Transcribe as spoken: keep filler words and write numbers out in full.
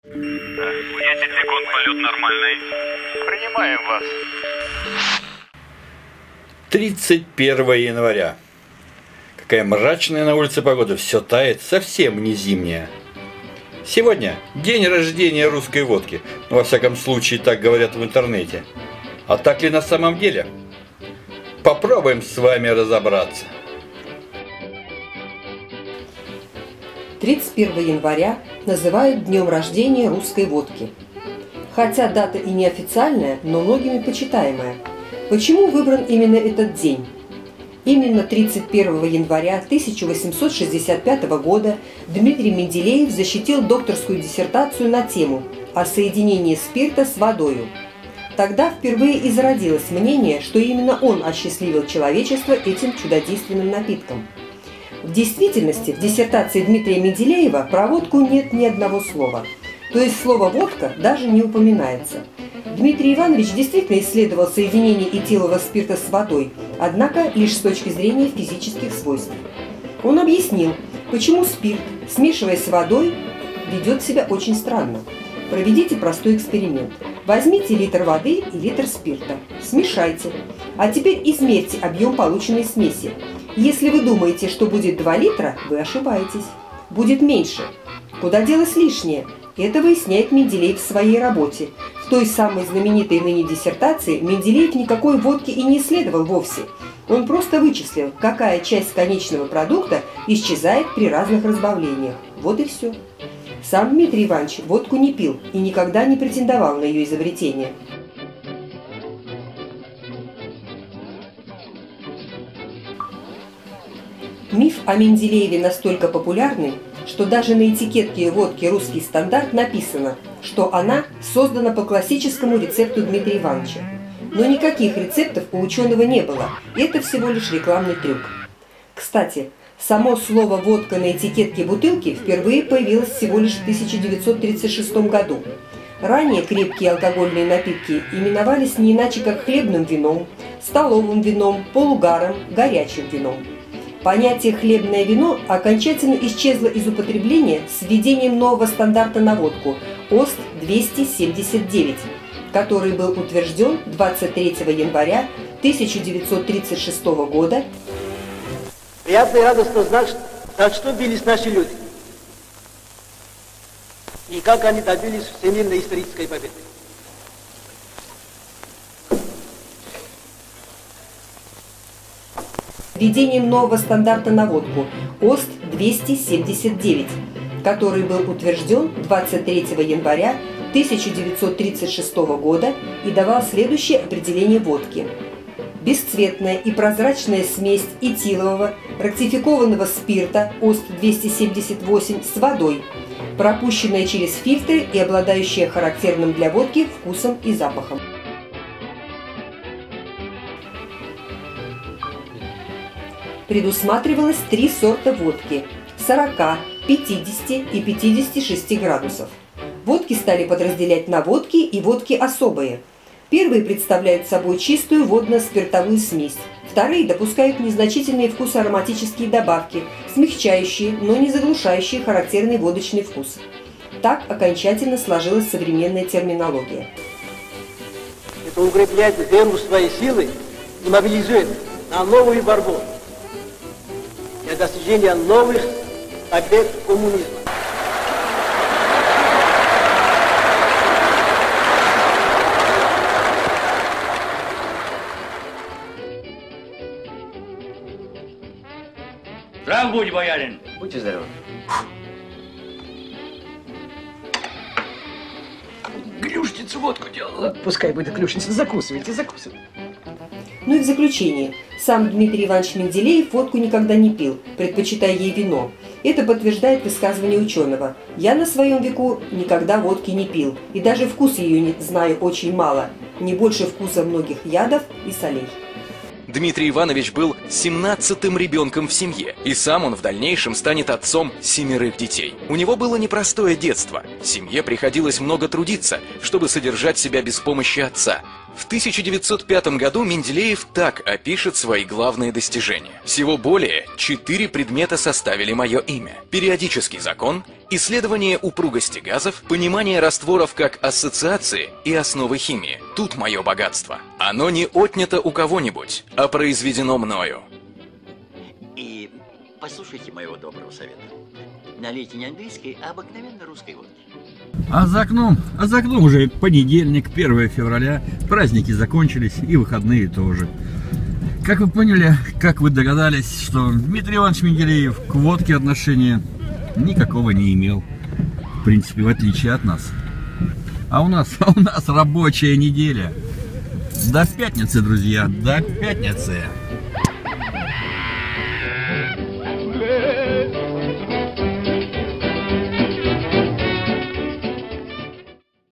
десять секунд, полет нормальный. Принимаем вас. тридцать первого января. Какая мрачная на улице погода, все тает, совсем не зимняя. Сегодня день рождения русской водки, ну, во всяком случае так говорят в интернете. А так ли на самом деле? Попробуем с вами разобраться. тридцать первого января называют днем рождения русской водки. Хотя дата и неофициальная, но многими почитаемая. Почему выбран именно этот день? Именно тридцать первого января тысяча восемьсот шестьдесят пятого года Дмитрий Менделеев защитил докторскую диссертацию на тему о соединении спирта с водою. Тогда впервые и зародилось мнение, что именно он осчастливил человечество этим чудодейственным напитком. В действительности в диссертации Дмитрия Менделеева про водку нет ни одного слова. То есть слово «водка» даже не упоминается. Дмитрий Иванович действительно исследовал соединение этилового спирта с водой, однако лишь с точки зрения физических свойств. Он объяснил, почему спирт, смешиваясь с водой, ведет себя очень странно. Проведите простой эксперимент. Возьмите литр воды и литр спирта. Смешайте. А теперь измерьте объем полученной смеси. Если вы думаете, что будет два литра, вы ошибаетесь. Будет меньше. Куда делось лишнее? Это выясняет Менделеев в своей работе. В той самой знаменитой ныне диссертации Менделеев никакой водки и не исследовал вовсе. Он просто вычислил, какая часть конечного продукта исчезает при разных разбавлениях. Вот и все. Сам Дмитрий Иванович водку не пил и никогда не претендовал на ее изобретение. Миф о Менделееве настолько популярный, что даже на этикетке водки «Русский стандарт» написано, что она создана по классическому рецепту Дмитрия Ивановича. Но никаких рецептов у ученого не было, это всего лишь рекламный трюк. Кстати, само слово «водка» на этикетке бутылки впервые появилось всего лишь в тысяча девятьсот тридцать шестом году. Ранее крепкие алкогольные напитки именовались не иначе как хлебным вином, столовым вином, полугаром, горячим вином. Понятие «хлебное вино» окончательно исчезло из употребления с введением нового стандарта на водку ОСТ двести семьдесят девять, который был утвержден двадцать третьего января тысяча девятьсот тридцать шестого года. Приятно и радостно знать, за что бились наши люди и как они добились всемирной исторической победы. Введением нового стандарта на водку ОСТ двести семьдесят девять, который был утвержден двадцать третьего января тысяча девятьсот тридцать шестого года и давал следующее определение водки. Бесцветная и прозрачная смесь этилового ратификованного спирта ОСТ двести семьдесят восемь с водой, пропущенная через фильтры и обладающая характерным для водки вкусом и запахом. Предусматривалось три сорта водки – сорока, пятидесяти и пятидесяти шести градусов. Водки стали подразделять на водки и водки особые. Первые представляют собой чистую водно-спиртовую смесь. Вторые допускают незначительные вкусоароматические добавки, смягчающие, но не заглушающие характерный водочный вкус. Так окончательно сложилась современная терминология. Это укрепляет веру своей силы и мобилизует на новую борьбу для достижения новых побед коммунизма. Здрав будь, боярин. Будьте здоровы. Клюшницу водку делала. Пускай будет клюшница. Закусывайте, закусывайте. Ну и в заключение. Сам Дмитрий Иванович Менделеев водку никогда не пил, предпочитая ей вино. Это подтверждает высказывание ученого. Я на своем веку никогда водки не пил, и даже вкус ее не знаю очень мало, не больше вкуса многих ядов и солей. Дмитрий Иванович был семнадцатым ребенком в семье, и сам он в дальнейшем станет отцом семерых детей. У него было непростое детство. Семье приходилось много трудиться, чтобы содержать себя без помощи отца. В тысяча девятьсот пятом году Менделеев так опишет свои главные достижения. Всего более четыре предмета составили мое имя. Периодический закон, исследование упругости газов, понимание растворов как ассоциации и основы химии. Тут мое богатство. Оно не отнято у кого-нибудь, а произведено мною. И послушайте моего доброго совета. Налейте не английской, а обыкновенно русской водки. А за окном, а за окном уже понедельник, первое февраля, праздники закончились и выходные тоже. Как вы поняли, как вы догадались, что Дмитрий Иванович Менделеев к водке отношения никакого не имел. В принципе, в отличие от нас. А у нас, а у нас рабочая неделя. До пятницы, друзья, до пятницы.